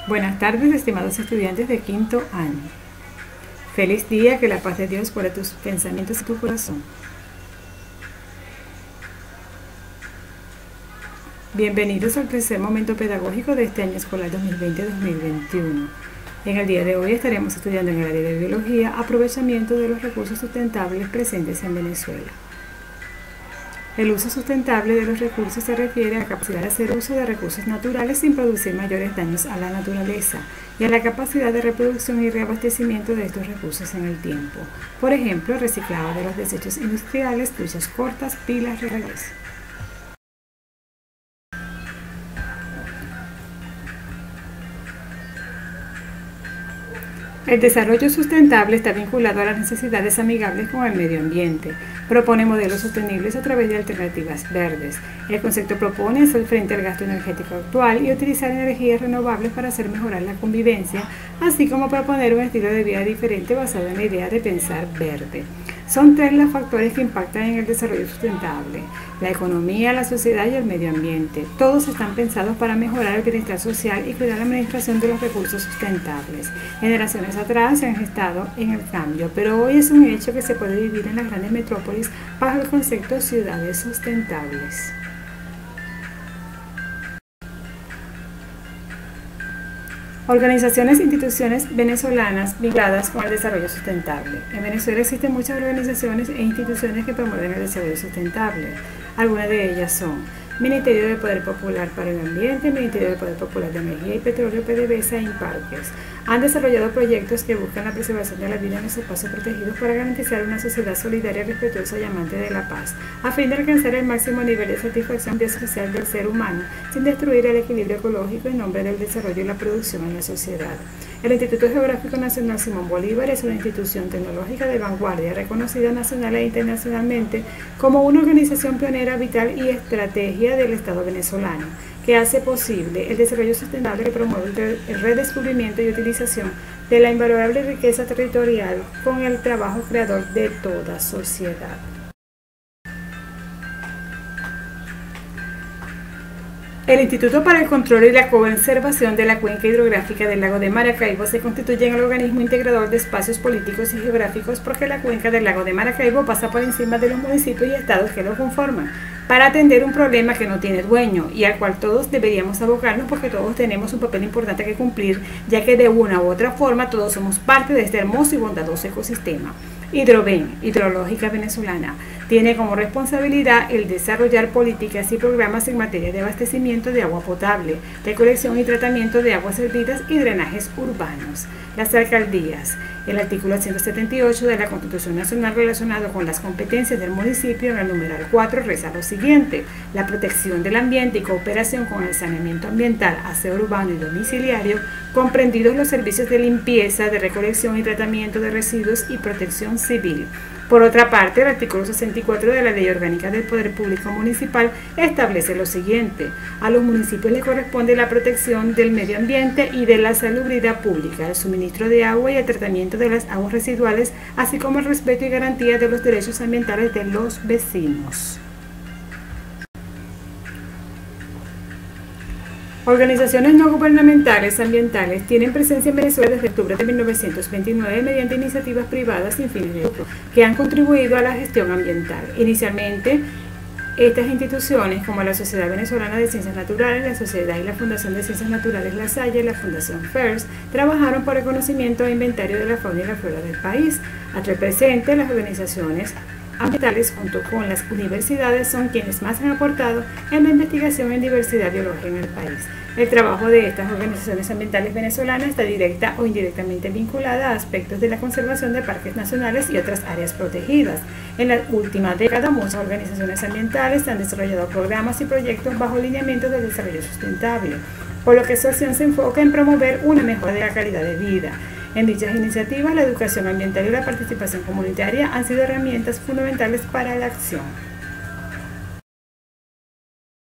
Buenas tardes, estimados estudiantes de quinto año. Feliz día, que la paz de Dios fuera tus pensamientos y tu corazón. Bienvenidos al tercer momento pedagógico de este año escolar 2020-2021. En el día de hoy estaremos estudiando en el área de biología aprovechamiento de los recursos sustentables presentes en Venezuela. El uso sustentable de los recursos se refiere a la capacidad de hacer uso de recursos naturales sin producir mayores daños a la naturaleza y a la capacidad de reproducción y reabastecimiento de estos recursos en el tiempo. Por ejemplo, el reciclado de los desechos industriales, duchas cortas, pilas, regalos. El desarrollo sustentable está vinculado a las necesidades amigables con el medio ambiente. Propone modelos sostenibles a través de alternativas verdes. El concepto propone hacer frente al gasto energético actual y utilizar energías renovables para hacer mejorar la convivencia, así como proponer un estilo de vida diferente basado en la idea de pensar verde. Son tres los factores que impactan en el desarrollo sustentable: la economía, la sociedad y el medio ambiente. Todos están pensados para mejorar el bienestar social y cuidar la administración de los recursos sustentables. Generaciones atrás se han gestado en el cambio, pero hoy es un hecho que se puede vivir en las grandes metrópolis bajo el concepto de ciudades sustentables. Organizaciones e instituciones venezolanas vinculadas con el desarrollo sustentable. En Venezuela existen muchas organizaciones e instituciones que promueven el desarrollo sustentable. Algunas de ellas son Ministerio del Poder Popular para el Ambiente, Ministerio del Poder Popular de Energía y Petróleo, PDVSA e Imparques. Han desarrollado proyectos que buscan la preservación de la vida en los espacios protegidos para garantizar una sociedad solidaria, respetuosa y amante de la paz, a fin de alcanzar el máximo nivel de satisfacción social del ser humano, sin destruir el equilibrio ecológico en nombre del desarrollo y la producción en la sociedad. El Instituto Geográfico Nacional Simón Bolívar es una institución tecnológica de vanguardia, reconocida nacional e internacionalmente como una organización pionera, vital y estrategia del Estado venezolano, que hace posible el desarrollo sustentable, que promueve el redescubrimiento y utilización de la invalorable riqueza territorial con el trabajo creador de toda sociedad. El Instituto para el Control y la Conservación de la Cuenca Hidrográfica del Lago de Maracaibo se constituye en el organismo integrador de espacios políticos y geográficos, porque la cuenca del Lago de Maracaibo pasa por encima de los municipios y estados que lo conforman, para atender un problema que no tiene dueño y al cual todos deberíamos abocarnos, porque todos tenemos un papel importante que cumplir, ya que de una u otra forma todos somos parte de este hermoso y bondadoso ecosistema. Hidroven, Hidrológica Venezolana, tiene como responsabilidad el desarrollar políticas y programas en materia de abastecimiento de agua potable, recolección y tratamiento de aguas servidas y drenajes urbanos. Las alcaldías. El artículo 178 de la Constitución Nacional relacionado con las competencias del municipio en el numeral 4 reza lo siguiente: la protección del ambiente y cooperación con el saneamiento ambiental, aseo urbano y domiciliario, comprendidos los servicios de limpieza, de recolección y tratamiento de residuos y protección civil. Por otra parte, el artículo 64 de la Ley Orgánica del Poder Público Municipal establece lo siguiente: a los municipios les corresponde la protección del medio ambiente y de la salubridad pública, el suministro de agua y el tratamiento de las aguas residuales, así como el respeto y garantía de los derechos ambientales de los vecinos. Organizaciones no gubernamentales ambientales tienen presencia en Venezuela desde octubre de 1929 mediante iniciativas privadas sin fines de lucro que han contribuido a la gestión ambiental. Inicialmente, estas instituciones, como la Sociedad Venezolana de Ciencias Naturales, la Sociedad y la Fundación de Ciencias Naturales La Salle y la Fundación FIRST, trabajaron por el conocimiento e inventario de la fauna y la flora del país. Hasta el presente, las organizaciones ambientales junto con las universidades son quienes más han aportado en la investigación en diversidad biológica en el país. El trabajo de estas organizaciones ambientales venezolanas está directa o indirectamente vinculada a aspectos de la conservación de parques nacionales y otras áreas protegidas. En la última década, muchas organizaciones ambientales han desarrollado programas y proyectos bajo lineamientos del desarrollo sustentable, por lo que su acción se enfoca en promover una mejora de la calidad de vida. En dichas iniciativas, la educación ambiental y la participación comunitaria han sido herramientas fundamentales para la acción.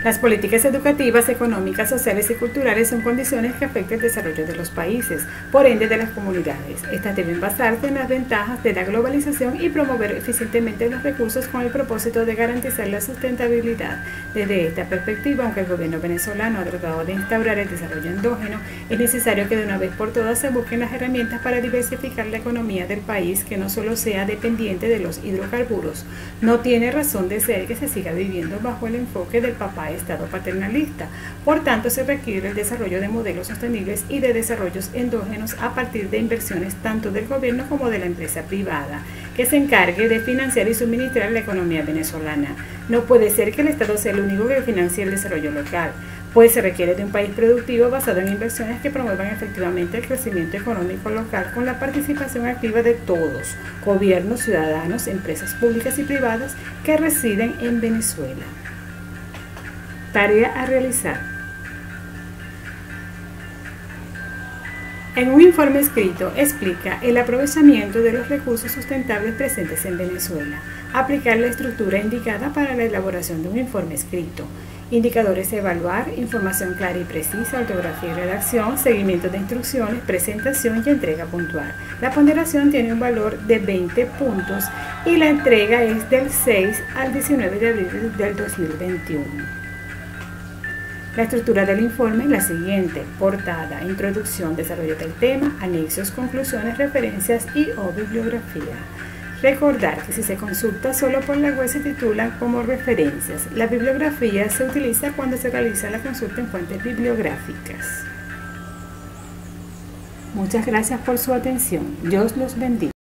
Las políticas educativas, económicas, sociales y culturales son condiciones que afectan el desarrollo de los países, por ende de las comunidades. Estas deben basarse en las ventajas de la globalización y promover eficientemente los recursos con el propósito de garantizar la sustentabilidad. Desde esta perspectiva, aunque el gobierno venezolano ha tratado de instaurar el desarrollo endógeno, es necesario que de una vez por todas se busquen las herramientas para diversificar la economía del país, que no solo sea dependiente de los hidrocarburos. No tiene razón de ser que se siga viviendo bajo el enfoque del papá Estado paternalista. Por tanto, se requiere el desarrollo de modelos sostenibles y de desarrollos endógenos a partir de inversiones tanto del gobierno como de la empresa privada, que se encargue de financiar y suministrar la economía venezolana. No puede ser que el Estado sea el único que financie el desarrollo local, pues se requiere de un país productivo basado en inversiones que promuevan efectivamente el crecimiento económico local con la participación activa de todos, gobiernos, ciudadanos, empresas públicas y privadas que residen en Venezuela. Tarea a realizar. En un informe escrito explica el aprovechamiento de los recursos sustentables presentes en Venezuela, aplicar la estructura indicada para la elaboración de un informe escrito, indicadores a evaluar, información clara y precisa, ortografía y redacción, seguimiento de instrucciones, presentación y entrega puntual. La ponderación tiene un valor de 20 puntos y la entrega es del 6 al 19 de abril del 2021. La estructura del informe es la siguiente: portada, introducción, desarrollo del tema, anexos, conclusiones, referencias y o bibliografía. Recordar que si se consulta solo por la web se titulan como referencias. La bibliografía se utiliza cuando se realiza la consulta en fuentes bibliográficas. Muchas gracias por su atención. Dios los bendiga.